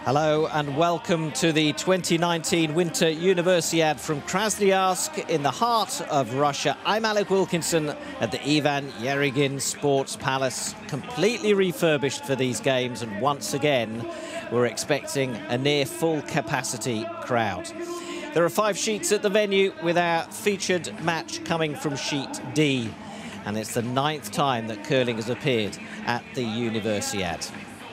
Hello and welcome to the 2019 Winter Universiade from Krasnoyarsk in the heart of Russia. I'm Alec Wilkinson at the Ivan Yerygin Sports Palace, completely refurbished for these games, and once again we're expecting a near full capacity crowd. There are 5 sheets at the venue with our featured match coming from sheet D, and it's the 9th time that curling has appeared at the Universiade.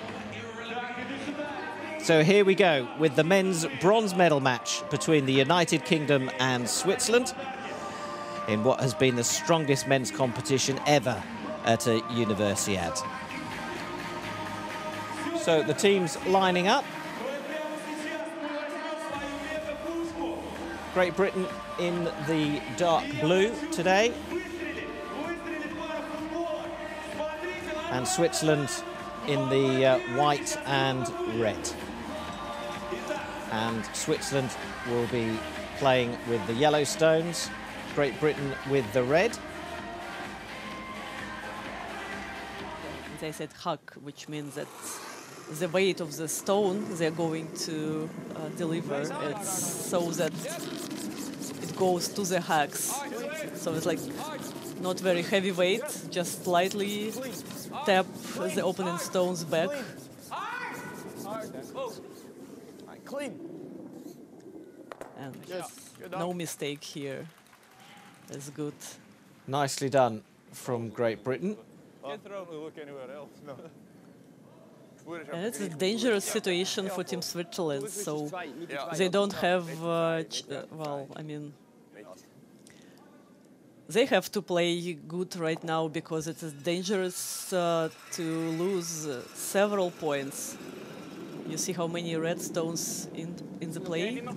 So here we go with the men's bronze medal match between the United Kingdom and Switzerland in what has been the strongest men's competition ever at a Universiade. So the teams lining up. Great Britain in the dark blue today. And Switzerland in the white and red. And Switzerland will be playing with the yellow stones, Great Britain with the red. They said hack, which means that the weight of the stone they're going to deliver, it's so that it goes to the hacks. So it's like not very heavy weight, just slightly tap the opponent stones back. Clean. And no mistake here. That's good. Nicely done from Great Britain. Can't look anywhere else. No. And it's a dangerous situation for Team Switzerland, so they don't have, well, I mean, they have to play good right now because it is dangerous to lose several points. You see how many red stones in the play? In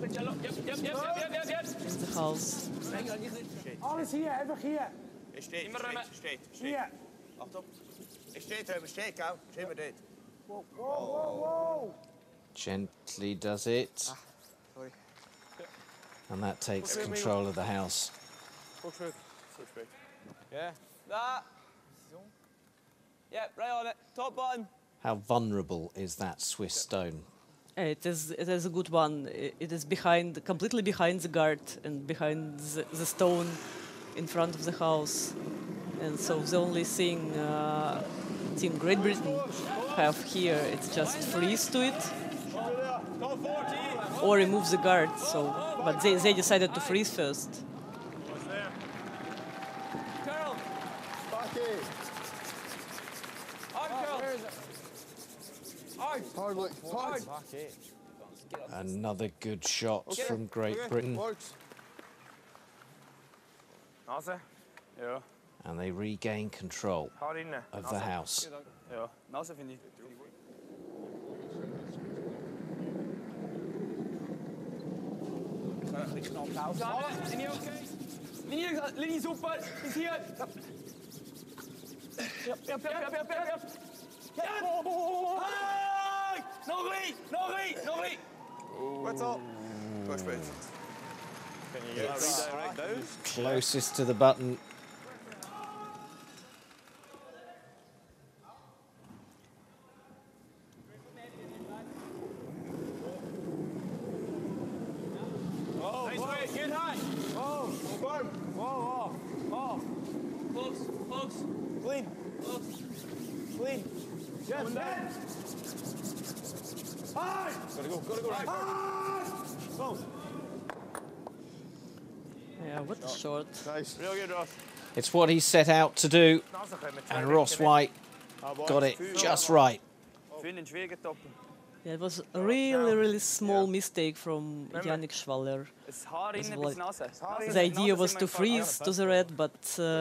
the house. Alles hier, einfach hier. Steht. Hier. Achtung. Steht, gell? Stehen wir dort. Whoa. Gently does it. Sorry. And that takes control of the house. Yeah. That. Yep, right on it. Top button. How vulnerable is that Swiss stone? It is a good one. It is completely behind the guard and behind the stone in front of the house. And so the only thing Team Great Britain have here, it's just freeze to it or remove the guard. So, but they decided to freeze first. Hard. Another good shot from Great Britain. Nase? Ja. And they regain control of the house. Ja, Nase finde ich. Linie okay? Linie super, bis hier. Yep. Nog niet. What's up? Push bit. Can you redirect those? Closest to the button. Oh, nice way, get high. Oh, firm. Whoa. Close. Clean. Yes, man. Gotta go right. Go. Yeah, what a shot. Nice. Real good, Ross. It's what he set out to do, and Ross White got it just right. Yeah, it was a really small mistake from Yannick Schwaller. The idea was to freeze to the red, but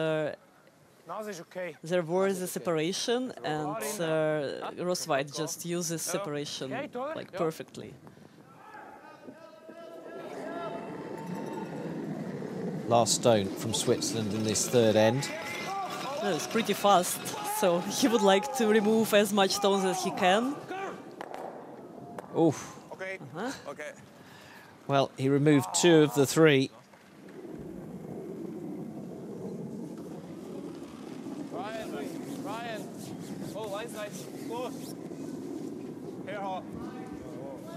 there was a separation, and Ross White just uses separation like perfectly. Last stone from Switzerland in this third end. It's pretty fast, so he would like to remove as much stones as he can. Oof. Okay. Well, he removed 2 of the 3. Ryan. Oh, line's nice. Close. Hair hot.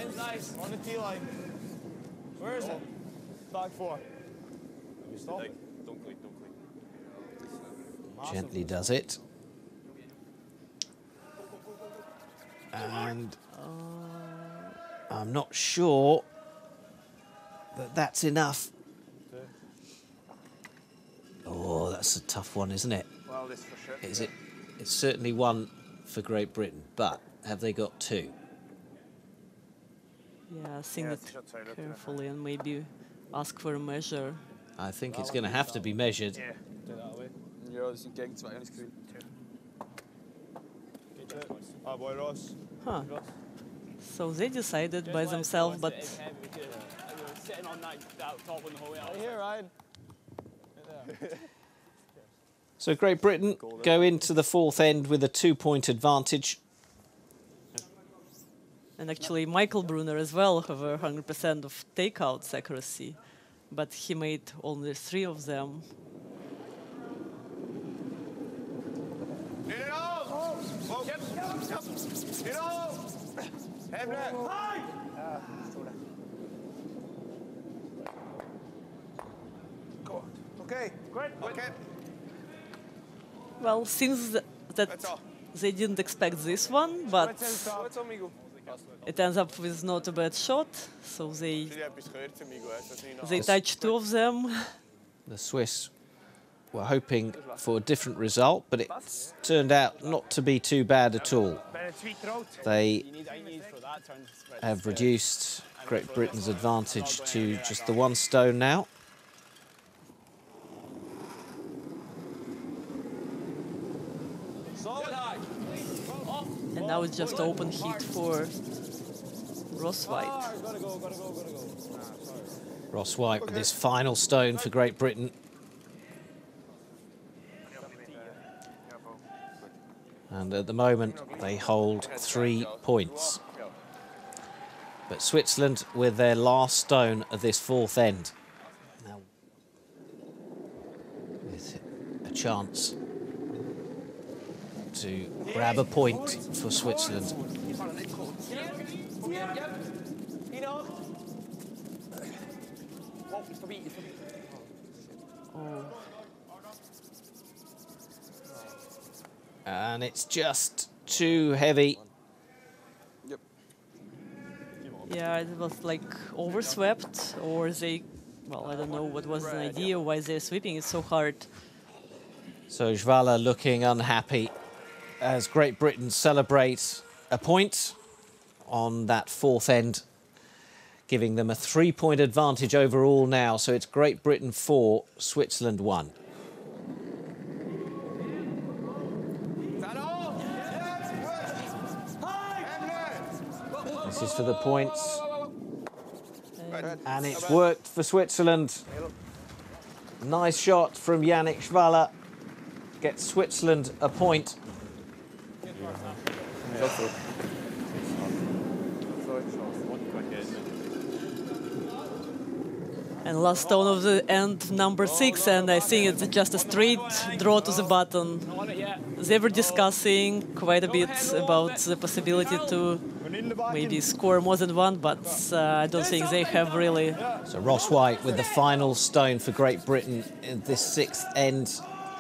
Nice. On the tee line. Where is it? Back 4. Stop. Don't click, don't click. Gently does it. And I'm not sure that that's enough. Oh, that's a tough one, isn't it? Well, this for sure. Is it? It's certainly one for Great Britain, but have they got 2? Yeah, think it carefully and maybe ask for a measure. I think it's going to have to be measured. Ja, dus ik kijk 2 en ik screen. Ah, boy, Ross. Huh. So they decided by themselves, but Sitting on that top one the whole way out. Here, Ryan. So Great Britain go into the 4th end with a 2-point advantage. and actually Michael Brunner as well have 100% of takeouts accuracy, but he made only 3 of them. Okay, great. Okay. Well, seems that they didn't expect this one, but it ends up with not a bad shot, so they touched 2 of them. The Swiss were hoping for a different result, but it turned out not to be too bad at all. They have reduced Great Britain's advantage to just the 1 stone now. And now it's just open heat for Ross White. Ross White with his final stone for Great Britain. And at the moment, they hold 3 points. But Switzerland with their last stone of this 4th end. Now, with a chance to grab a point for Switzerland. And it's just too heavy. Yeah, it was like overswept, or they, well, I don't know what was the idea, why they're sweeping it so hard. So Jvala looking unhappy as Great Britain celebrates a point on that 4th end, giving them a 3-point advantage overall now. So it's Great Britain 4, Switzerland 1. This is for the points. And it's worked for Switzerland. Nice shot from Yannick Jvala. Gets Switzerland a point. And last stone of the end, number 6, and I think it's just a straight draw to the button. They were discussing quite a bit about the possibility to maybe score more than 1, but I don't think they have really. So Ross White with the final stone for Great Britain in this 6th end.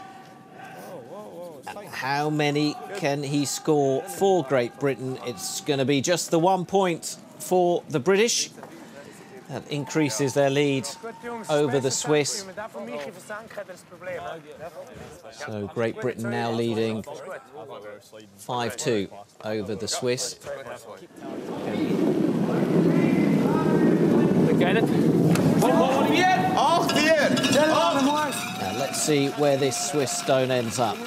How many can he score for Great Britain? It's going to be just the 1 point for the British. That increases their lead over the Swiss. So Great Britain now leading 5-2 over the Swiss. Now let's see where this Swiss stone ends up.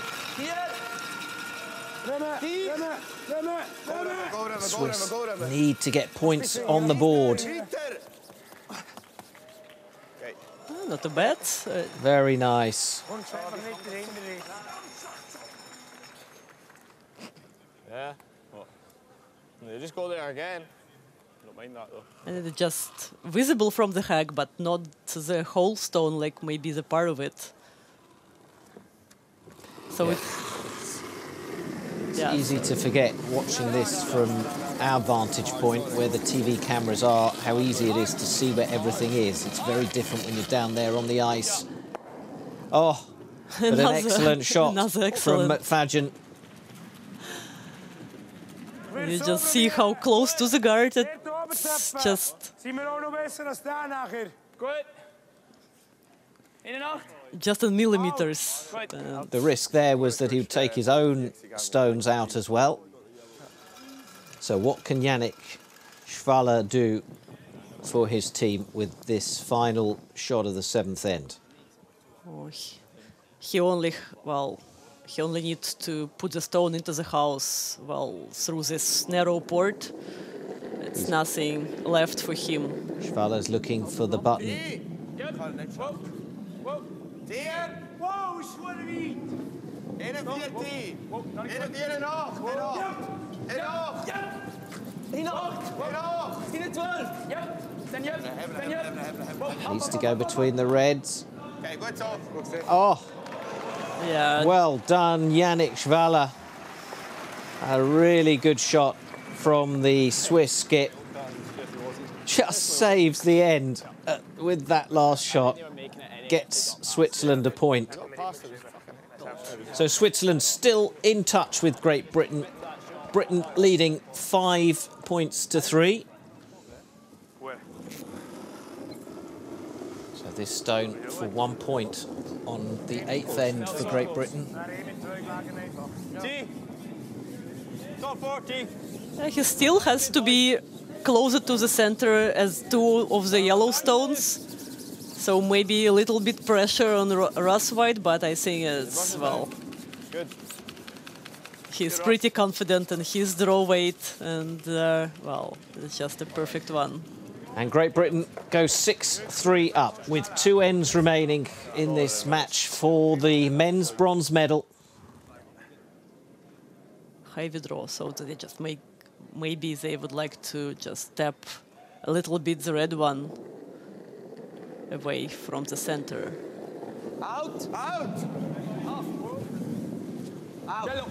Swiss need to get points on the board. Not too bad. Very nice. Yeah. What? You just go there again. Don't mind that though. And it's just visible from the hack, but not the whole stone, like maybe the part of it. So Yeah. it's Yeah. easy to forget watching this from our vantage point where the TV cameras are, how easy it is to see where everything is. It's very different when you're down there on the ice. Oh, but an excellent shot from McFadden. You just see how close to the guard it's just just in millimeters. The risk there was that he would take his own stones out as well. So what can Yannick Schwaller do for his team with this final shot of the seventh end? Oh, he only needs to put the stone into the house, through this narrow port. It's nothing left for him. Schwaller's looking for the button. Needs to go between the reds. Oh, yeah. Well done, Yannick Schwaller. A really good shot from the Swiss skip. Just saves the end with that last shot. Gets Switzerland a point. So Switzerland still in touch with Great Britain. Britain leading 5 points to 3. So this stone for 1 point on the 8th end for Great Britain. He still has to be closer to the center as two of the yellow stones. So maybe a little bit pressure on Russ White, but I think it's, he's pretty confident in his draw weight, and, it's just a perfect one. And Great Britain goes 6-3 up with 2 ends remaining in this match for the men's bronze medal. Heavy draw, so they just maybe they would like to just tap a little bit the red one away from the center. Out! Out! Out!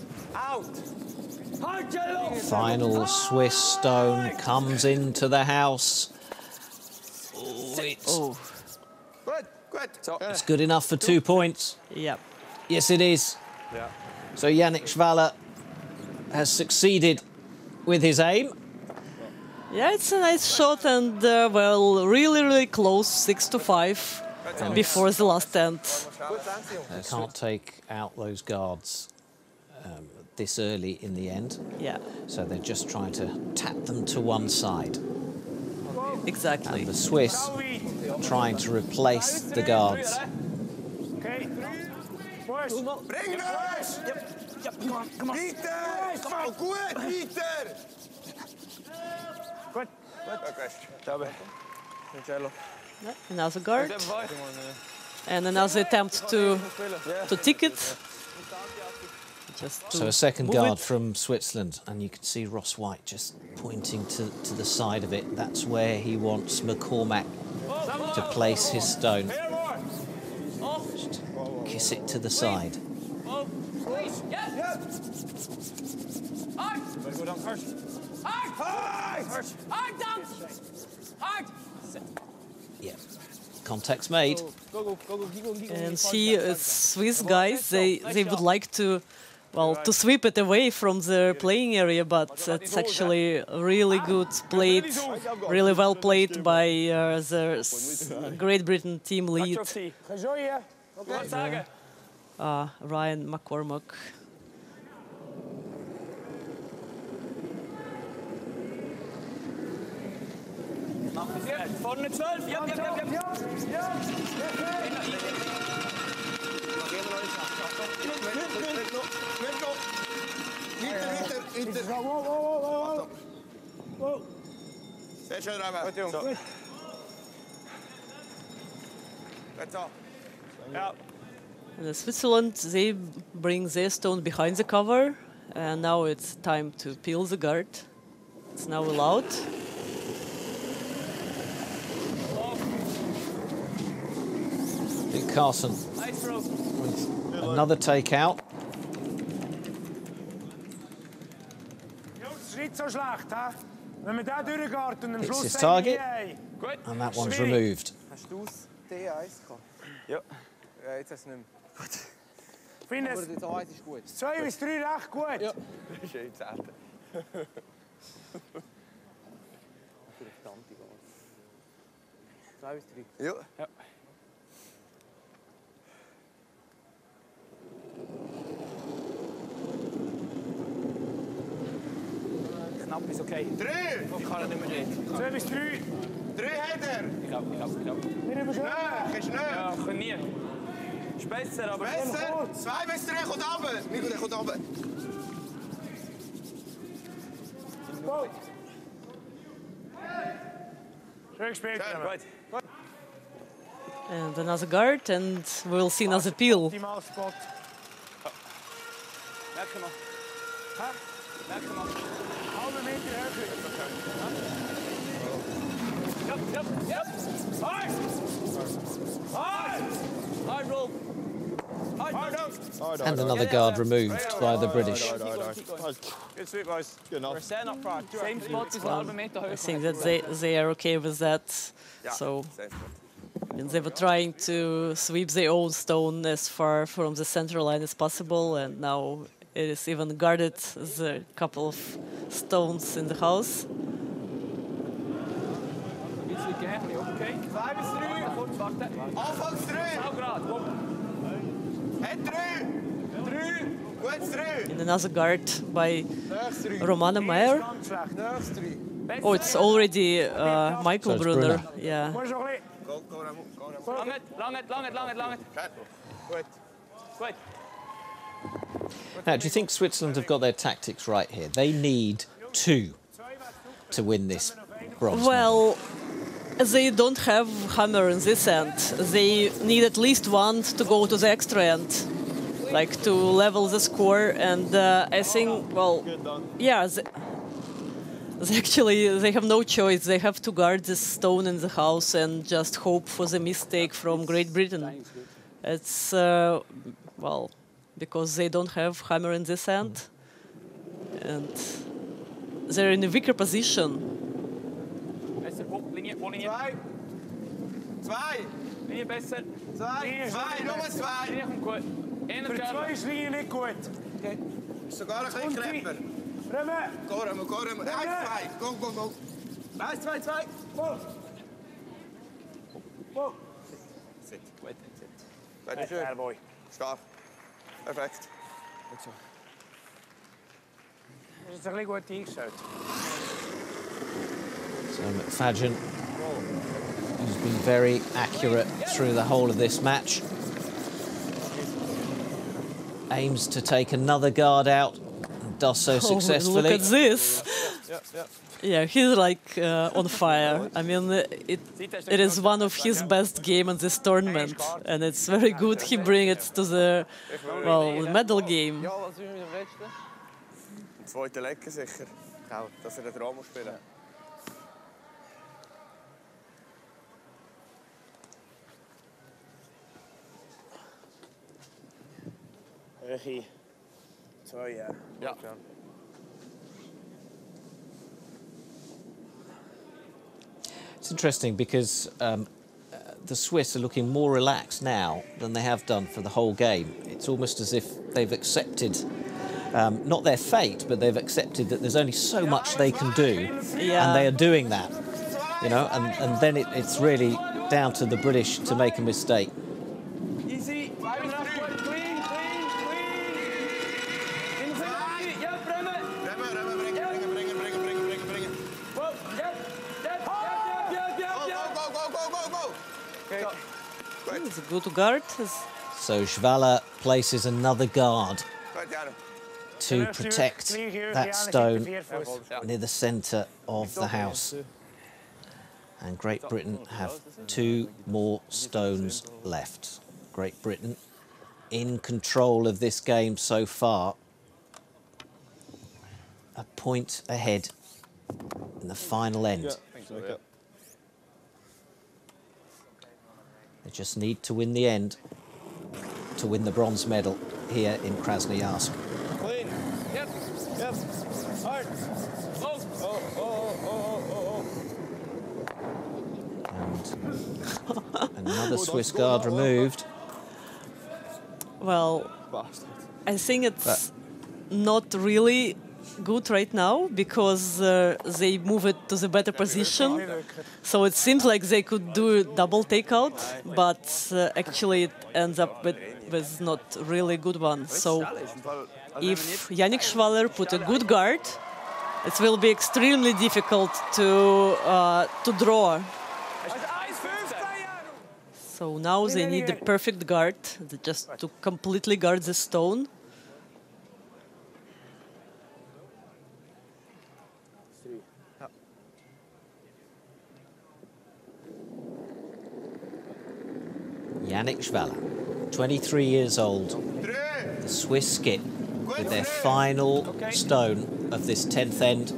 Out! Final Swiss stone comes into the house. Oh, it's good enough for 2 points. Yep. Yes, it is. Yeah. So Yannick Schwaller has succeeded with his aim. Yeah, it's a nice shot and, really, really close, 6-5 before the last end. They can't take out those guards this early in the end. Yeah. So they're just trying to tap them to one side. Exactly. And the Swiss trying to replace the guards. Okay. Bring us! Come on, come on. Peter! Come on, good, Peter! Good. Another guard. And another attempt to tick it. So a second guard from Switzerland, and you can see Ross White just pointing to the side of it. That's where he wants McCormack to place his stone. Just kiss it to the side. Yeah, contact's made. And see, Swiss guys, they would like to, to sweep it away from their playing area, but it's actually really good played, really well played by the Great Britain team lead, Ryan McCormack. Vorne 12, ja. Whoa. Sehr schön, Reimer. Gut. Ja. And Switzerland, they bring their stone behind the cover, and now it's time to peel the guard. It's now allowed. Dick Carson with another takeout. nicht so schlecht, hä? Wenn man da durchgeht und am Hits Schluss his target. Gut. And that one's Schwierig. removed. Hast du das D1 gehabt? Ja. Ja, jetzt hast du es nicht mehr. Ich finde Aber es das A1 ist gut. 2 bis 3 recht gut. Ja. Schön selten. Für eine verdammte Gas. 2 bis 3. Ja. Ja. Knapp ist okay. 3! Ich kann nicht mehr drehen. 2 bis 3. 3 hat er! Ich glaube. Schnell, ist schnell! Ja, können nie. Ist besser, aber... Besser! 2 bis 3, kommt runter! Nico, der kommt runter. Go. Schön gespielt. Schön. Gut. And another guard, and we'll see another peel. Optimal Spot. Merk mal. Hä? Merk mal. Halbe Meter höher. Yep. Hard! Hard! Hard roll. Hard. And another guard removed by the British. Good sweep, guys. Good enough. We're setting up for same spot is a halve meter I höher. think that they are okay with that. So and they were trying to sweep their own stone as far from the center line as possible, and now it is even guarded the couple of stones in the house. Bisschen gern, okay. 2 bis 3. Kurz warten. Anfangs 3. Schau gerade, komm. Hat 3. 3. Gut, 3. And another guard by Nächstes 3. Romana Meyer. Ganz schlecht. Nächstes 3. Oh, it's already Michael So it's Brunner. Brunner. Yeah. Muss noch ein Go, Remo. Lange. Gut. Gut. Now, do you think Switzerland have got their tactics right here? They need 2 to win this bronze medal. Well, they don't have hammer in this end. They need at least 1 to go to the extra end, like to level the score. And I think, well, yeah, they actually they have no choice. They have to guard this stone in the house and just hope for the mistake from Great Britain. It's well, because they don't have hammer in this end, and they're in a weaker position. Besser, Linie. 2. 2. Linie besser. 2. Nummer 2. Linie kommt gut. Einer Für 2 ist Linie nicht gut. Ist sogar ein bisschen krepper. Remme. Go, Remo. 1, 2. Go. 1, 2, 2. Go. Go. Sit. Gut. Weiter schön. Airboy. Stark. Perfekt. Das ist ein bisschen gut eingestellt. So McFadden, who's been very accurate through the whole of this match, aims to take another guard out and does so Oh, successfully. look at this. Ja. Yeah, he's like on fire. I mean, it is one of his best games in this tournament, and it's very good he brings it to the, well, medal game. Ja, was ist mit dem letzten? Im zweiten Lecken sicher. Dass er den Raum spielen muss. Regie. 2, ja. Ja. It's interesting because the Swiss are looking more relaxed now than they have done for the whole game. It's almost as if they've accepted, not their fate, but they've accepted that there's only so much they can do, and they are doing that. You know, and then it's really down to the British to make a mistake. Easy. 2 bis 3. Clean. In the ja, Bremen. Remo, bringen. Go. Yep. Go. Okay. It's a good guard. So Schwaller places another guard Gut, Jaro. to protect that stone near the centre of the house. And Great Britain have 2 more stones left. Great Britain in control of this game so far. A point ahead in the final end. They just need to win the end to win the bronze medal here in Krasnoyarsk. Clean. Yep. Hard. Go. Another Swiss guard removed. Well, Bastard. I think it's not really good right now because they move it to the better position. So it seems like they could do a double takeout, but actually it ends up with not really good one. So if Yannick Schwaller put a good guard, it will be extremely difficult to draw. So now they need the perfect guard, just to completely guard the stone. Yannick Schwaller, 23 years old, the Swiss skip with their final stone of this 10th end.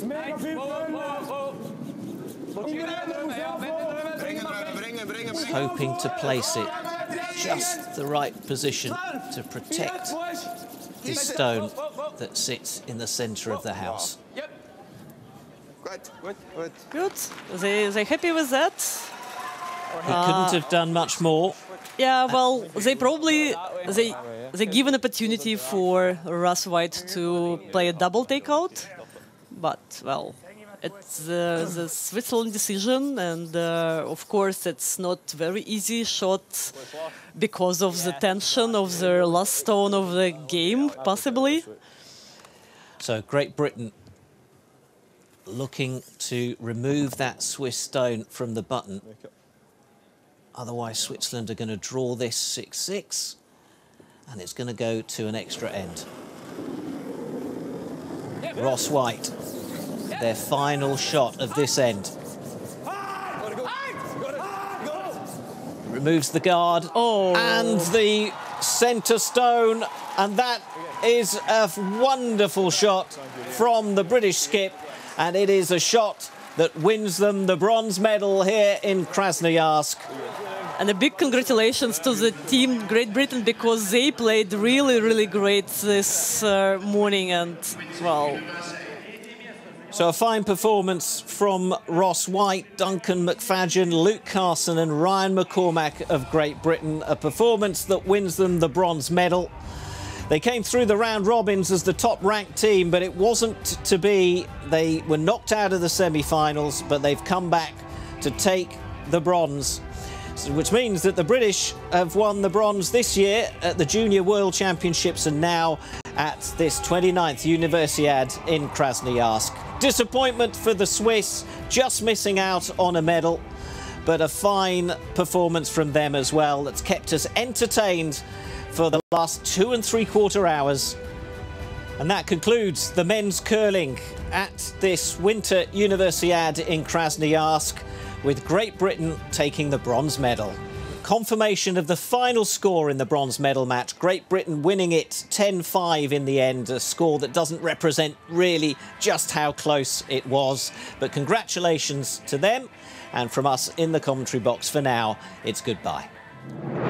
Hoping to place it just the right position to protect this stone that sits in the centre of the house. Good. They happy with that? He couldn't have done much more. Yeah, well, they probably they give an opportunity for Russ White to play a double takeout, but well, it's the Switzerland decision, and of course it's not very easy shot because of the tension of the last stone of the game, possibly. So Great Britain looking to remove that Swiss stone from the button. Otherwise, Switzerland are going to draw this 6-6, and it's going to go to an extra end. Ross White, their final shot of this end. Removes the guard and the centre stone, and that is a wonderful shot from the British skip, and it is a shot that wins them the bronze medal here in Krasnoyarsk. And a big congratulations to the team Great Britain, because they played really, really great this morning, and well. So a fine performance from Ross White, Duncan McFadden, Luke Carson and Ryan McCormack of Great Britain. A performance that wins them the bronze medal. They came through the round robins as the top-ranked team, but it wasn't to be. They were knocked out of the semi-finals, but they've come back to take the bronze, which means that the British have won the bronze this year at the Junior World Championships and now at this 29th Universiade in Krasnoyarsk. Disappointment for the Swiss, just missing out on a medal, but a fine performance from them as well that's kept us entertained for the last 2 3/4 hours. And that concludes the men's curling at this Winter Universiade in Krasnoyarsk, with Great Britain taking the bronze medal. Confirmation of the final score in the bronze medal match. Great Britain winning it 10-5 in the end, a score that doesn't represent really just how close it was. But congratulations to them, and from us in the commentary box for now, it's goodbye.